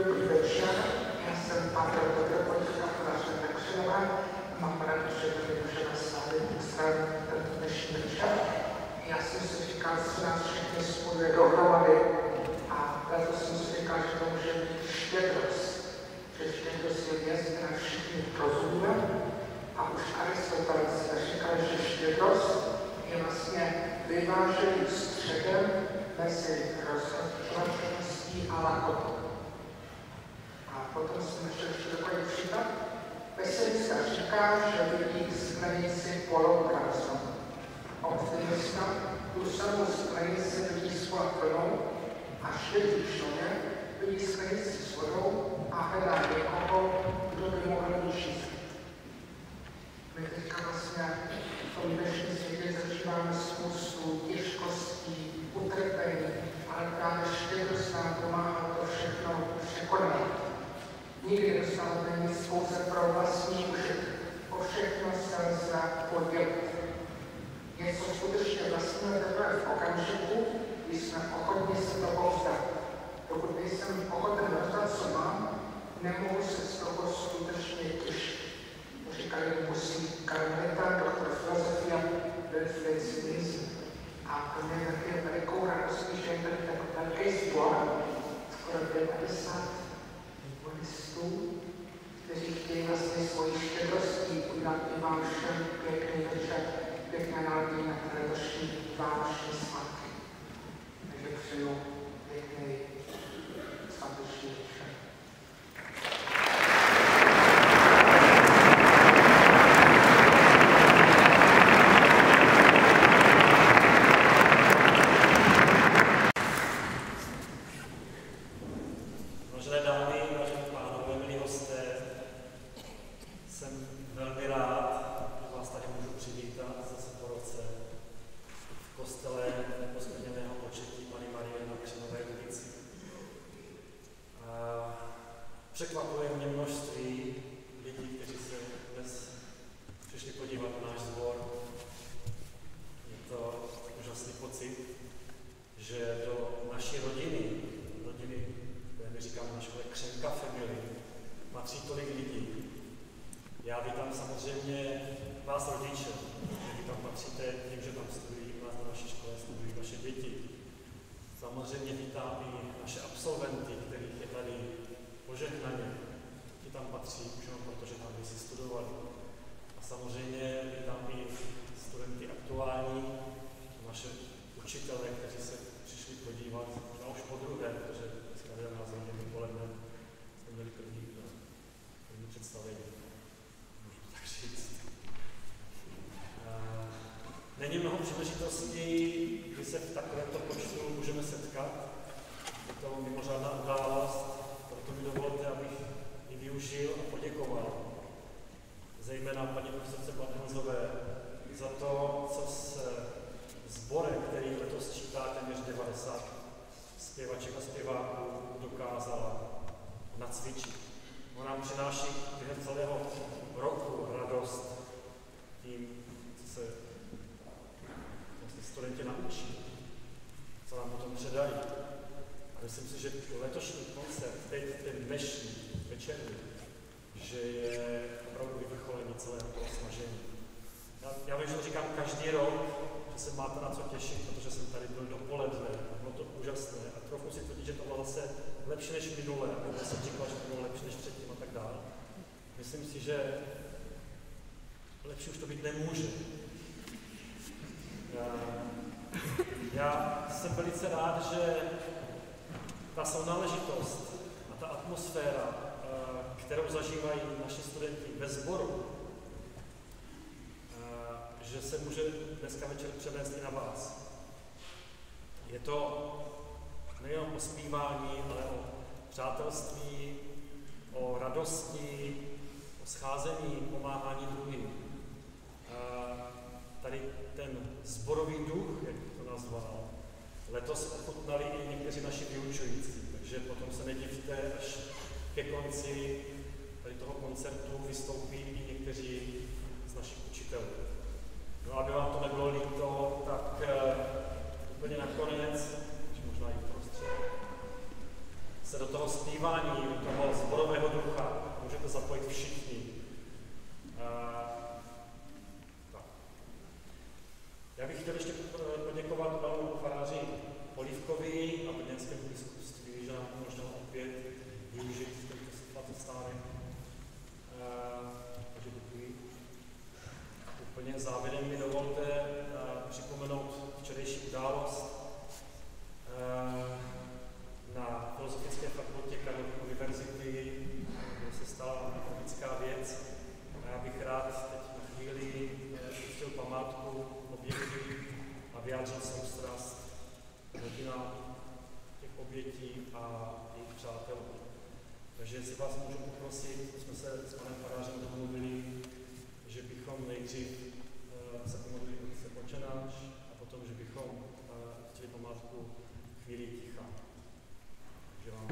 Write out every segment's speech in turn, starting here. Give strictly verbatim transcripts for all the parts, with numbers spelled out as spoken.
Dobrý večer, já jsem Pavel Podropočka, Pražen Nekřilová. Mám rád, že tady můžeme slavit tento dnešní večer. Já jsem si říkal, že nás všechny spojuje dohromady a proto jsem si říkal, že to může být štědrost. Že štědrost je věc, která všichni rozumíme. A už Aristoteles říkal, že štědrost je vlastně vyváženým středem mezi rozhodností a lakotou. A potom jsme ještě takový příklad. Pesimista říká, že vidí sklenici poloprázdnou. Optimista tu samou sklenici vidí svou plnou a štědrý člověk vidí sklenici s vodou a hledá někoho, kdo by mohl vyčíst. My teďka vlastně v tom dnešním světě zažíváme spoustu těžkostí, utrpení, ale právě štědrost nám pomáhá to všechno překonat. Nikdy dostáváme nic pouze pro vlastní užit. O všechno se lze podělit. Něco skutečně vlastního teprve v okamžiku, kdy jsme ochotni se toho vzdát. Dokud nejsem ochoten rozdat, co mám, nemohu se z toho skutečně těšit. Říkali musí karmelita, doktor filozofia, Wilfrid Smith. A pro mě taky je velikou radostí, že je tady tak velký sbor, skoro devadesát buddhistů, kteří chtějí vlastně svojí štědrostí udělat i vám všem pěkný večer, pěkné nálady na letošní vánoční svátky. Takže přeju pěkný sváteční večer. Překvapuje mě množství lidí, kteří se dnes přišli podívat na náš sbor. Je to úžasný pocit, že do naší rodiny, rodiny, které my říkáme na škole Křenka Family, patří tolik lidí. Já vítám samozřejmě vás rodiče, že vy tam patříte tím, že tam studují u nás na naší škole, studují vaše děti. Samozřejmě vítám i naše absolventy, kterých je tady požehnaně. Ti tam patří už jenom proto, že tam si studovali. A samozřejmě vítám i studenty aktuální, naše učitele, kteří se přišli podívat, a už po druhé, protože dneska jedenáct hodin dopoledne jsme měli první, první představení, můžu tak říct. Není mnoho příležitostí, kdy se v takovémto počtu můžeme setkat. Je to mimořádná událost. Proto mi dovolte, abych ji využil a poděkoval. Zejména paní profesorce Blatnozové za to, co se sborem, který letos čítá téměř devadesát zpěvaček a zpěváků, dokázala nacvičit. Ona nám přináší během celého roku radost tím, co se vlastně studenti naučí, co nám potom předají. Myslím si, že letošní koncert, teď ten dnešní večerní, že je opravdu vyvrcholení celého toho snažení. Já, já vím, že to říkám každý rok, že se máte na co těšit, protože jsem tady byl dopoledne a bylo to úžasné. A trochu si tvrdit, že to bylo zase lepší než minule, a jsem říkal, že to bylo lepší než předtím a tak dále. Myslím si, že lepší už to být nemůže. Já, já jsem velice rád, že ta sounáležitost a ta atmosféra, kterou zažívají naši studenti ve sboru, že se může dneska večer přenést i na vás. Je to nejen o zpívání, ale o přátelství, o radosti, o scházení, pomáhání druhým. Tady ten sborový duch, jak to nazval, letos ochutnali i někteří naši vyučující, takže potom se nedivte, až ke konci tady toho koncertu vystoupí i někteří z našich učitelů. No aby vám to nebylo líto, tak uh, úplně nakonec, možná i prostřed, se do toho zpívání, do zapojit všichni. Tak. Já bych chtěl ještě poděkovat panu faráři Polívkovi a brněnskému biskupství, že nám umožnilo opět využít tento svatostánek. Takže děkuji. Úplně závěrem mi dovolte připomenout včerejší událost na Filozofické fakultě Karlovy univerzity, kde se stala tragická věc. A já bych rád teď na chvíli uctil památku obětí a vyjádřil soustrast rodinám těch obětí a jejich přátel. Takže si vás můžu poprosit, jsme se s panem farářem domluvili, že bychom nejdřív uh, se pomodlili se počenáš a potom, že bychom uh, chtěli památku chvíli ticha. Takže vám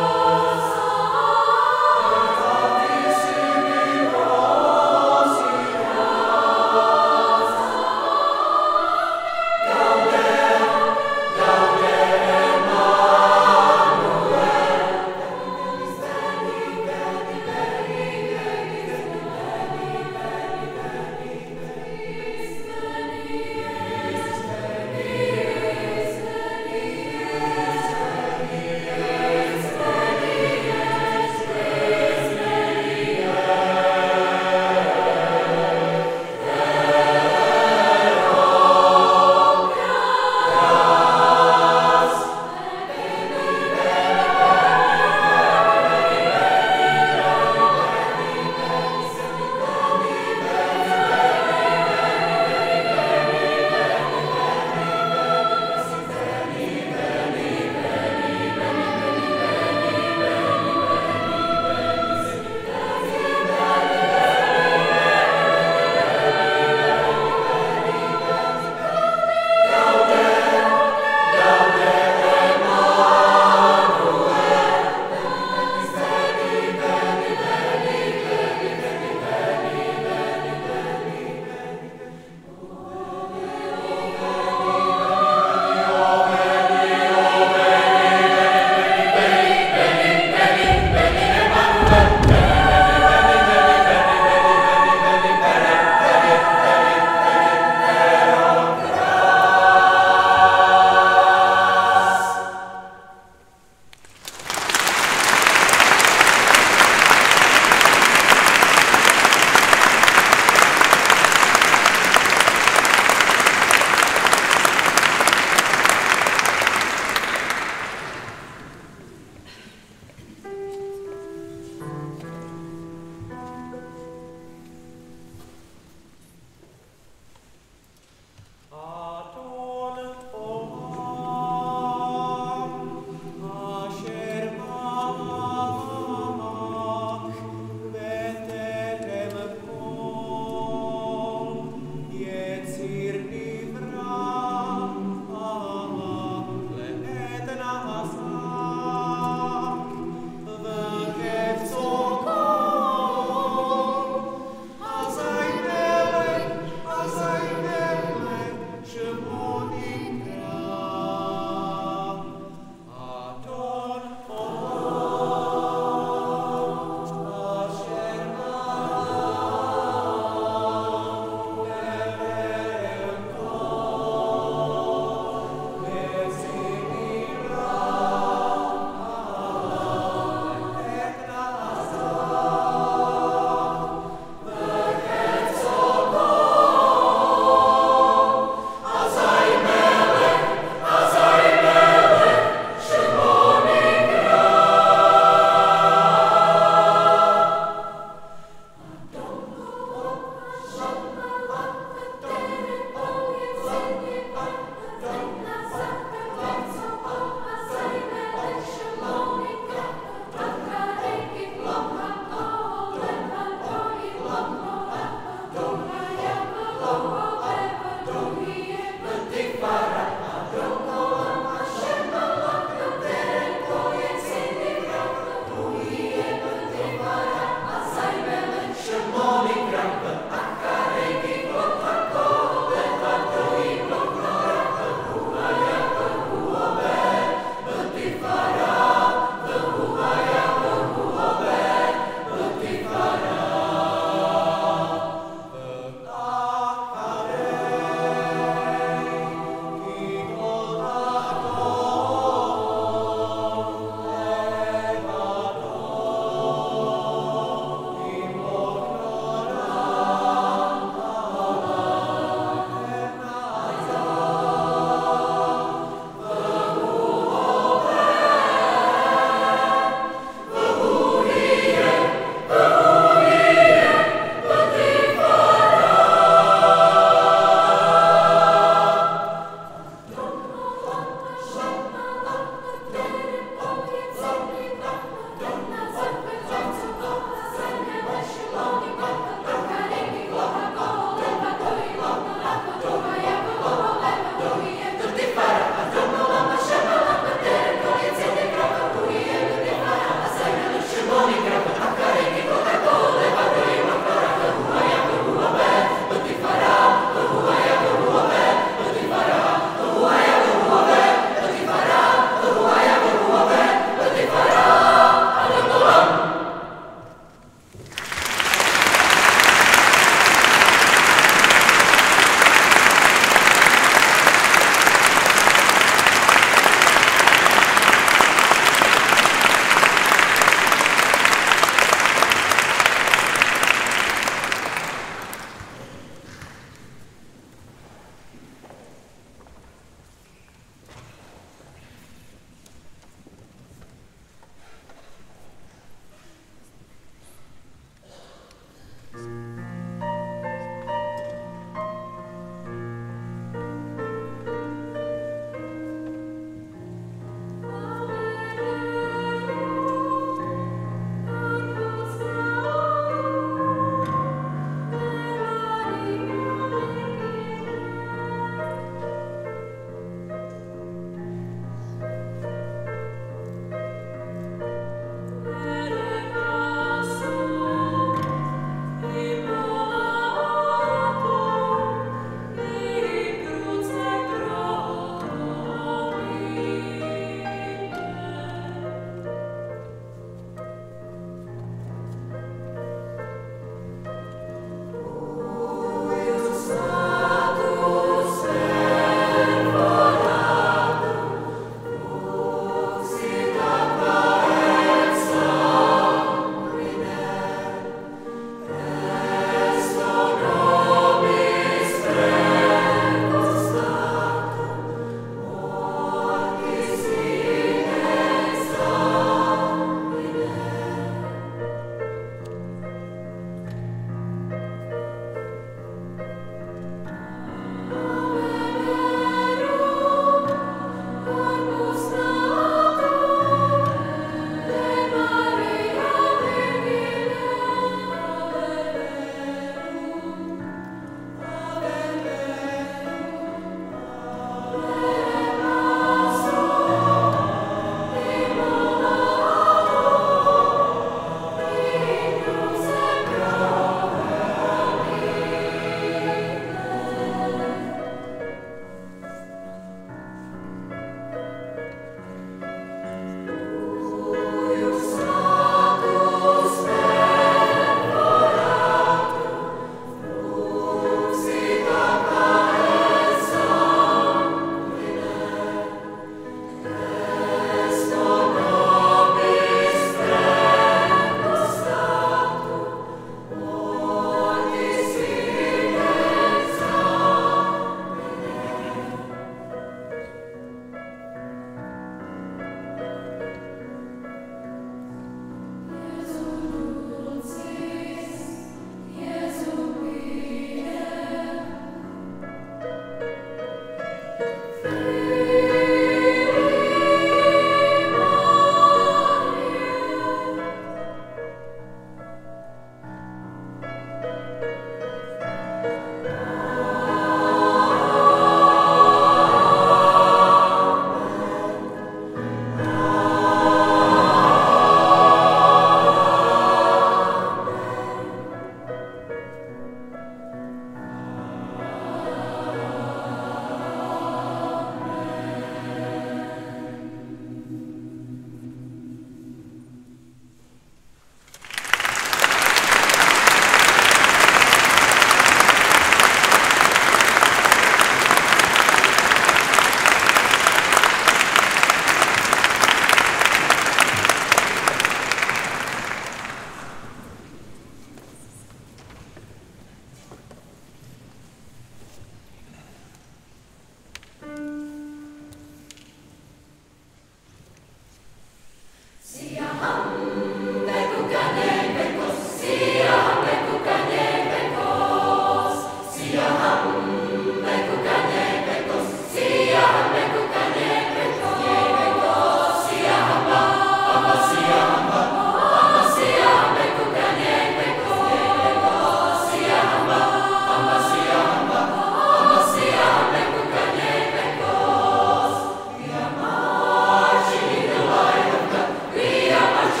We are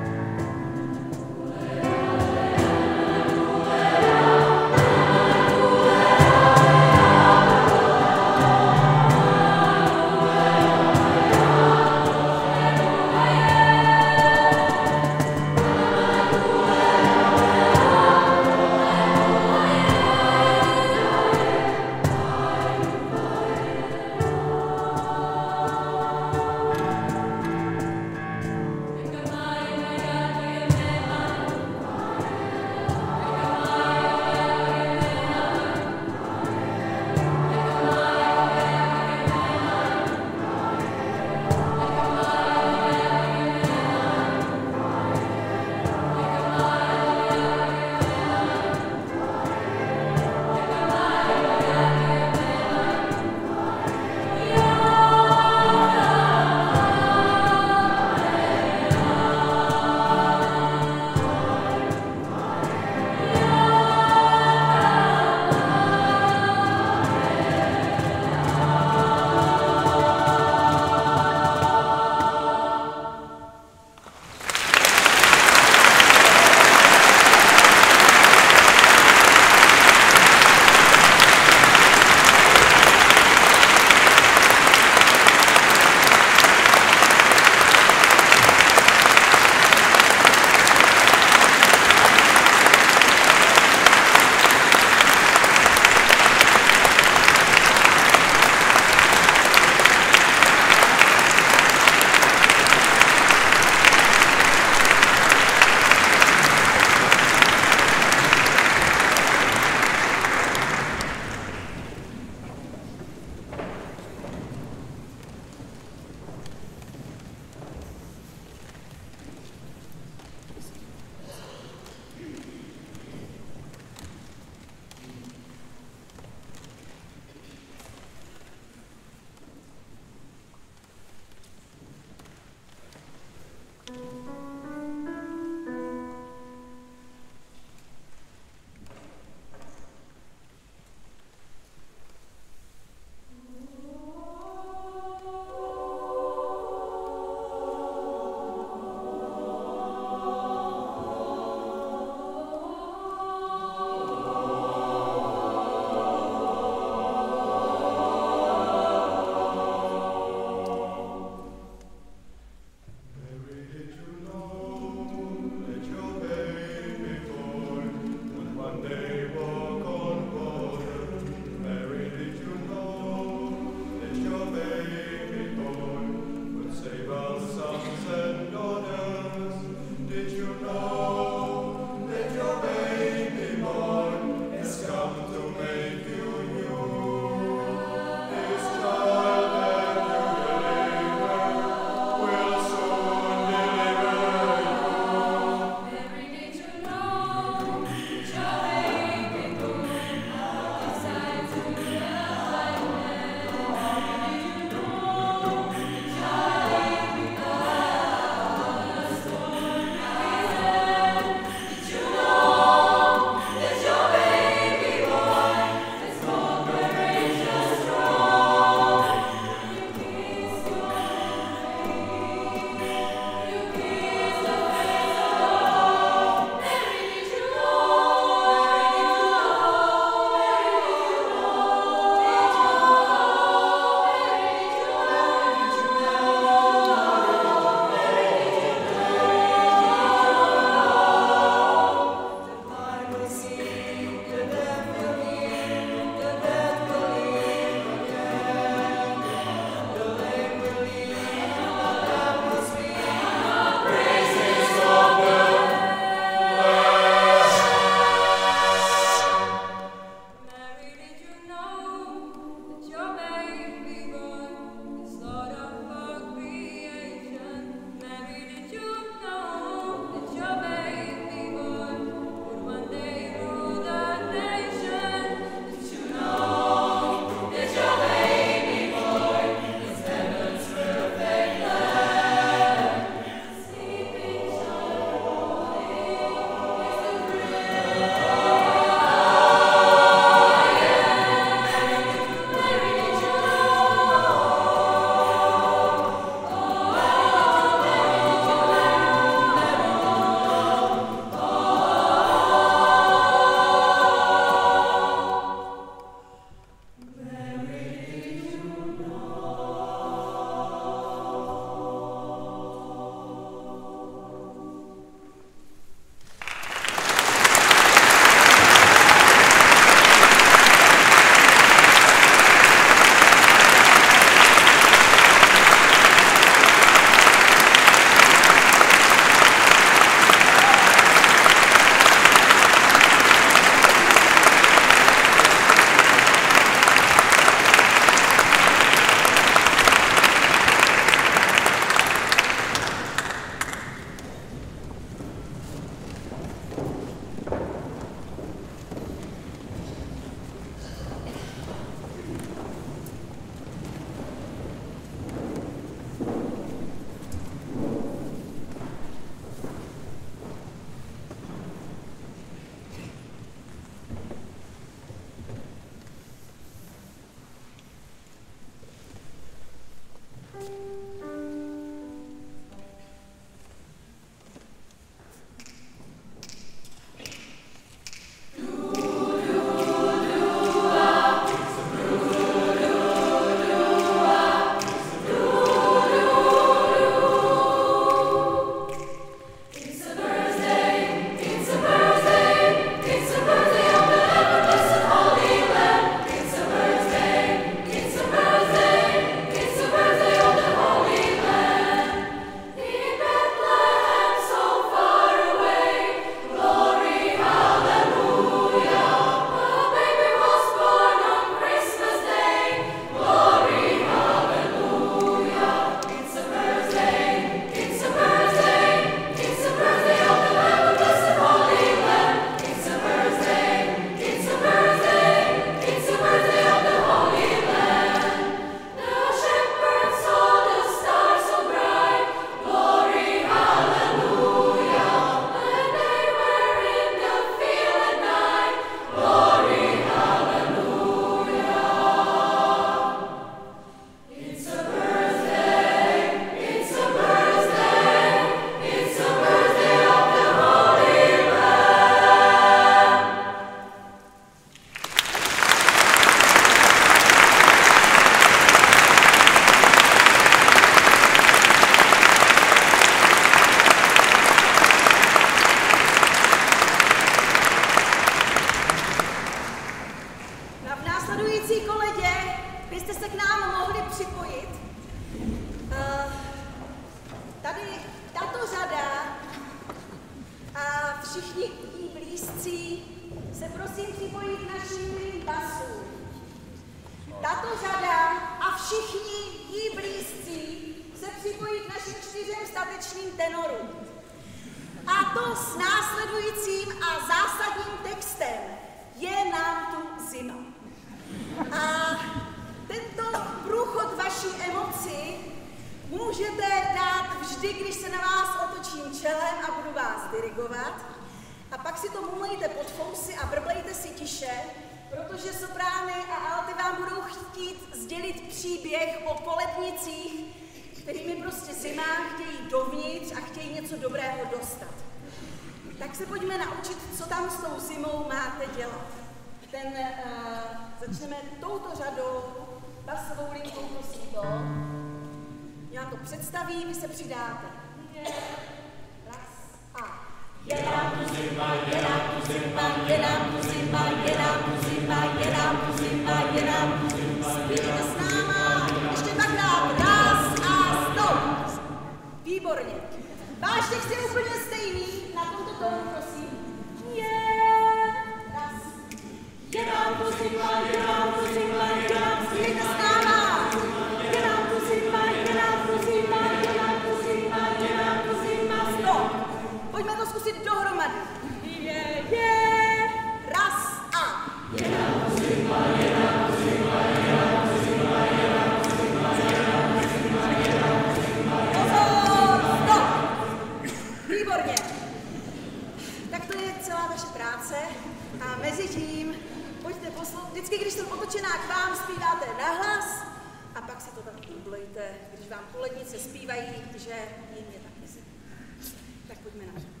všichni jí blízcí se prosím připojí k našim milým basům. Tato řada a všichni jí blízcí se připojí k našim čtyřem statečným tenorům. A to s následujícím a zásadním textem. Je nám tu zima. A tento průchod vaší emoci můžete dát vždy, když se na vás otočím čelem a budu vás dirigovat. A pak si to mumlejte pod fousy a brblejte si tiše, protože soprány a alty vám budou chtít sdělit příběh o koletnicích, kterými prostě zima chtějí dovnitř a chtějí něco dobrého dostat. Tak se pojďme naučit, co tam s tou zimou máte dělat. Ten, uh, začneme touto řadou, basovou linkou, prosím to. Já to představím, vy se přidáte. Je, raz a. Je nám tu zima, je nám tu zima, je nám tu zima, je nám tu zima, je nám tu zima, je nám tu zima. Zpívejte s náma, ještě dvakrát, raz a stop. Výborně. Váš text je úplně stejný, na tomto tónu, prosím. Je, raz. Je nám tu zima, je nám tu zima, je nám tu zima, s náma. Je nám tu zima, je nám tu zima, je nám tu zima, je nám tu zima, stop. Pojďme to zkusit dohromady. Je, je, raz a. Je nám tu zima, je nám tu zima, je nám tu zima, je nám tu zima, je nám tu zima, je nám tu zima. Pozor, stop. Výborně. Tak to je celá vaše práce a mezi tím pojďte poslouchat. Vždycky, když jsem otočená k vám, zpíváte nahlas a pak si to tam googlejte, když vám kolednice zpívají, že jim je taky zima. Tak pojďme na to.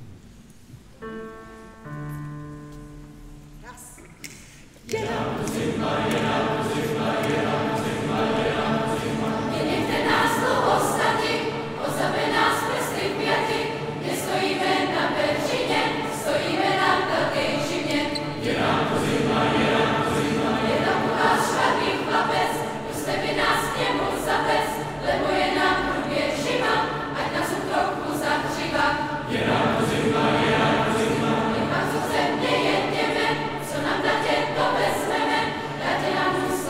Raz. Je nám tu zima, je nám tu zima, je nám tu zima, je nám tu zima. Nenechte nás dlouho stati, ozave nás prsty pěty. Nestojíme na peřině, stojíme na velké žimě. Je nám tu zima, je nám tu zima, je tam u vás špatný chlapec. Puste by nás k němu zapec, lebo je nám průběh živa, ať nás u trochu zahříva. Je nám tu zima, je nám tu zima, je pak co země jedněme, co nám datě to vezmeme, datě nám tu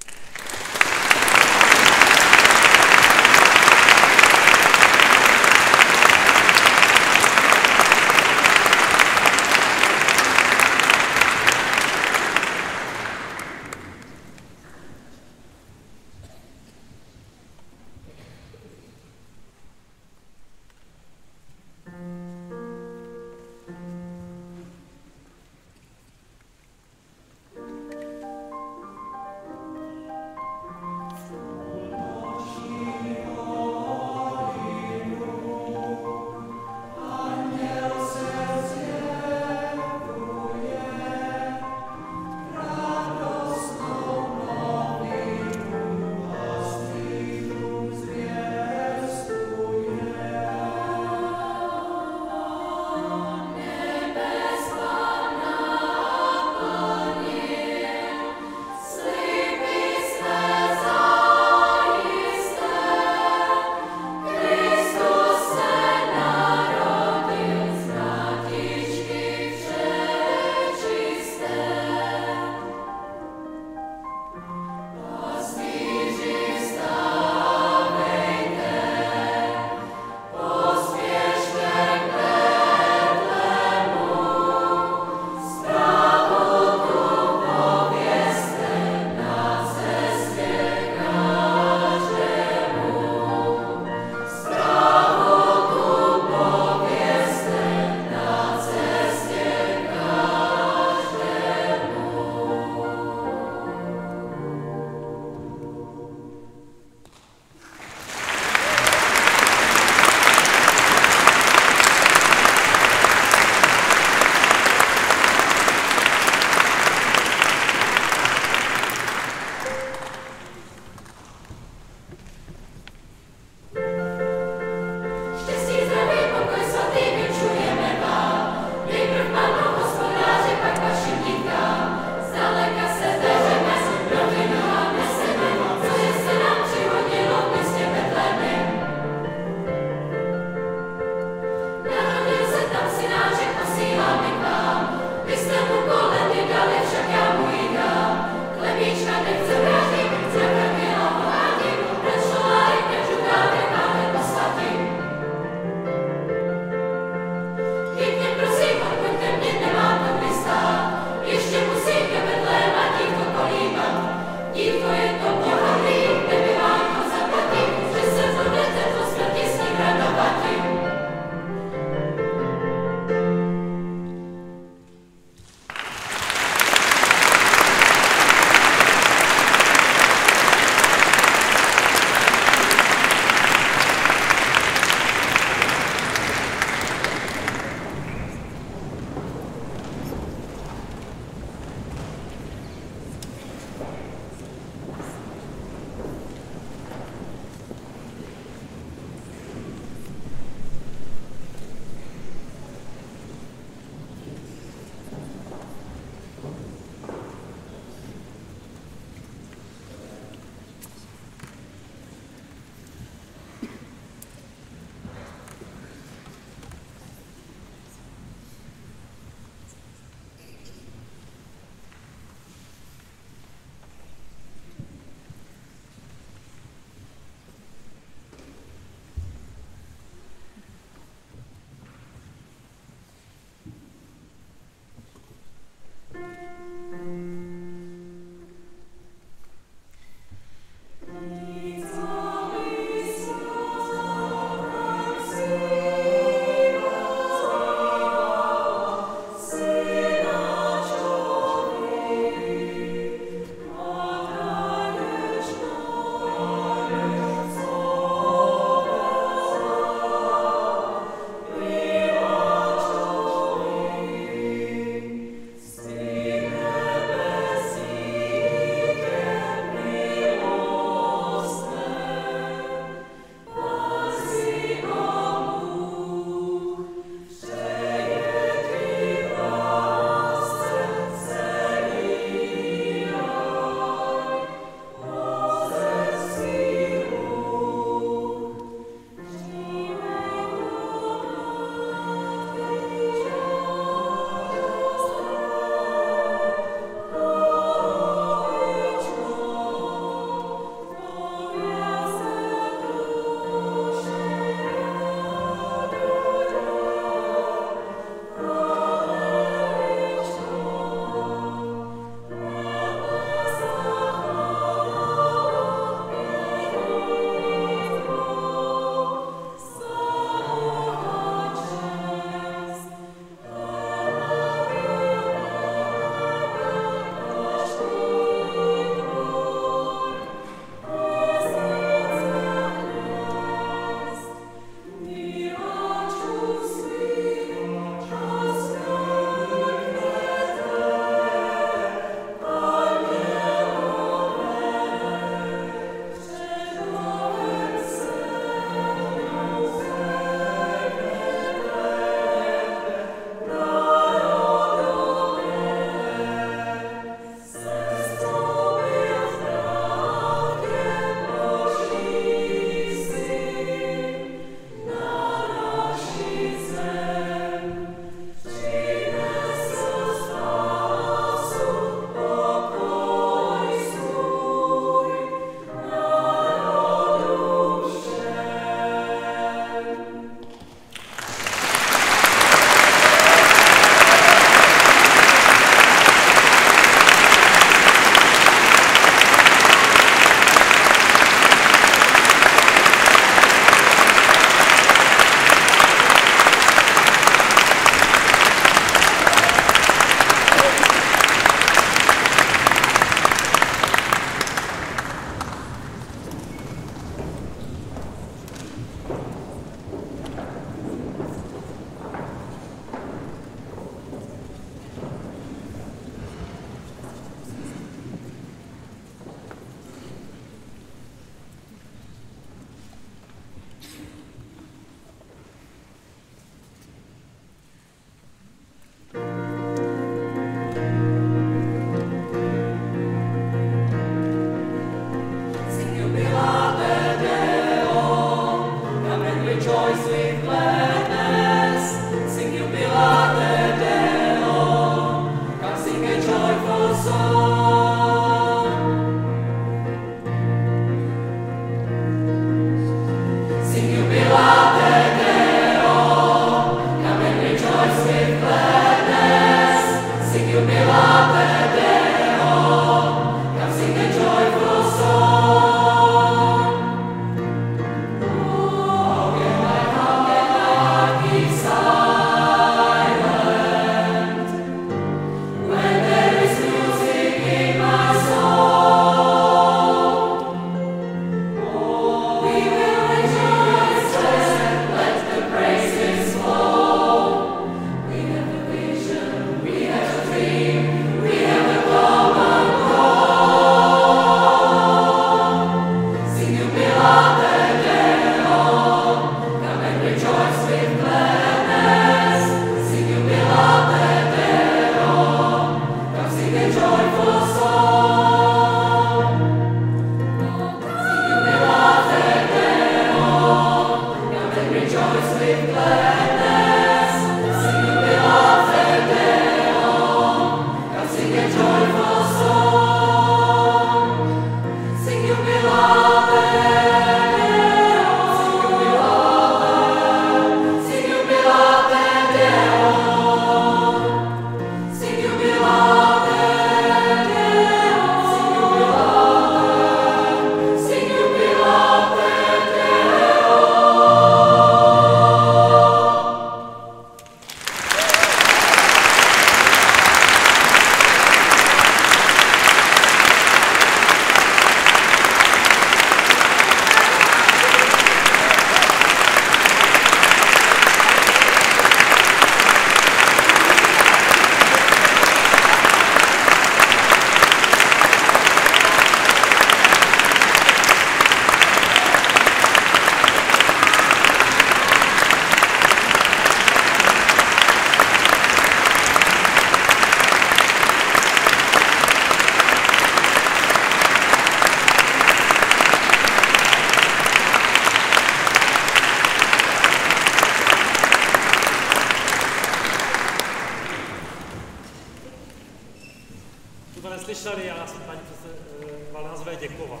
neslyšeli, já jsem paní Valnázové děkoval.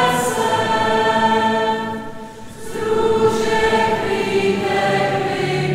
Duše,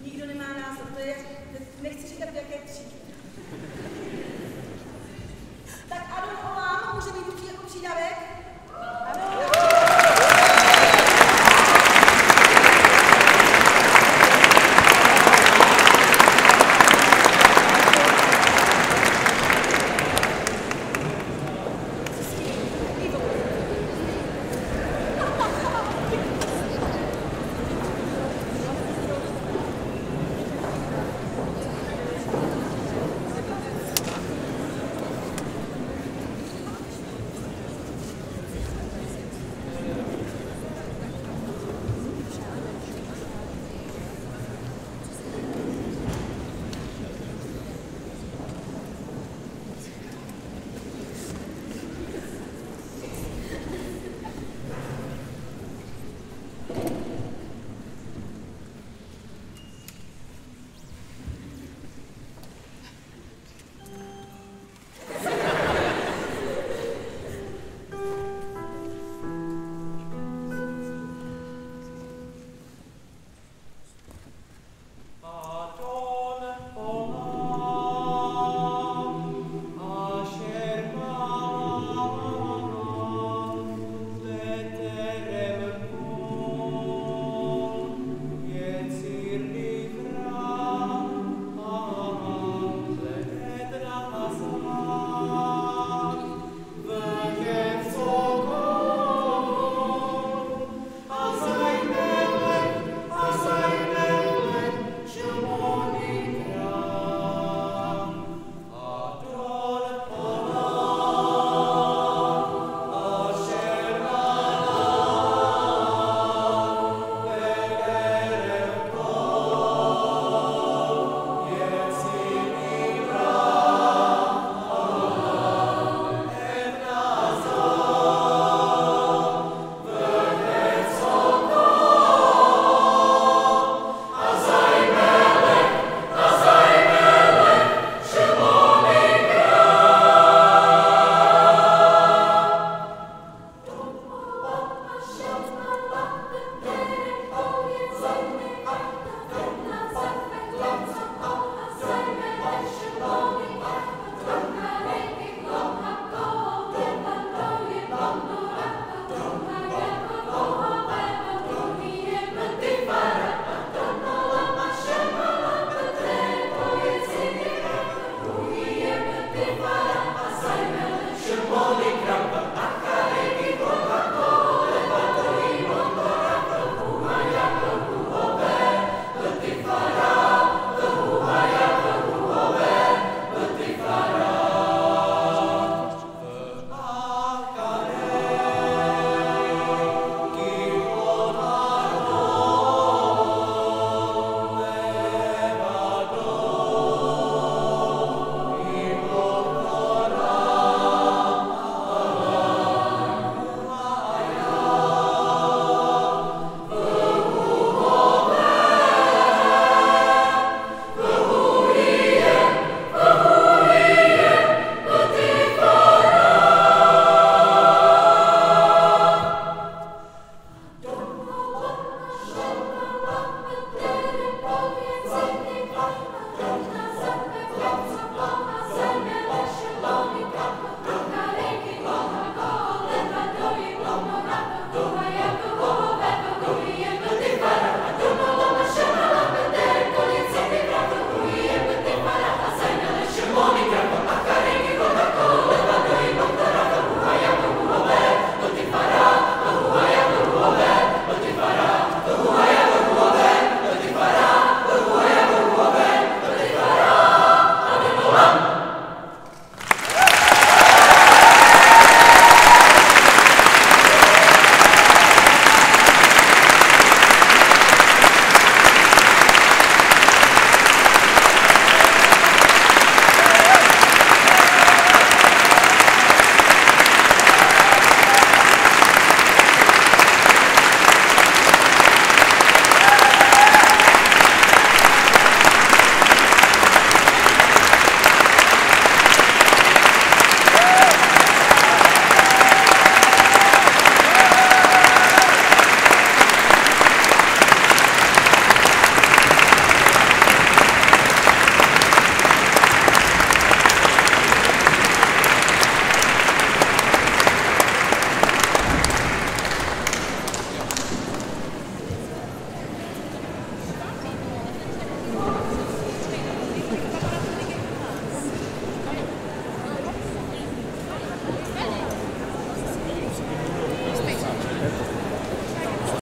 nikdo nemá názor. To je, nechci říkat, v jaké třídě.